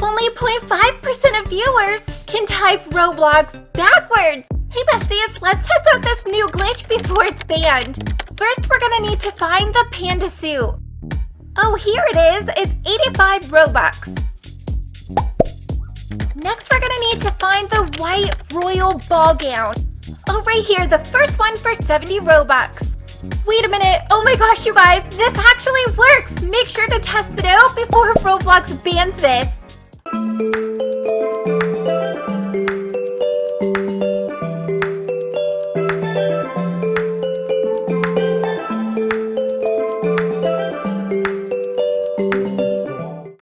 Only 0.5% of viewers can type Roblox backwards. Hey besties, let's test out this new glitch before it's banned. First, we're gonna need to find the panda suit. Oh, here it is. It's 85 Robux. Next, we're gonna need to find the white royal ball gown. Oh, right here, the first one for 70 Robux. Wait a minute. Oh my gosh, you guys, this actually works. Make sure to test it out before Roblox bans this.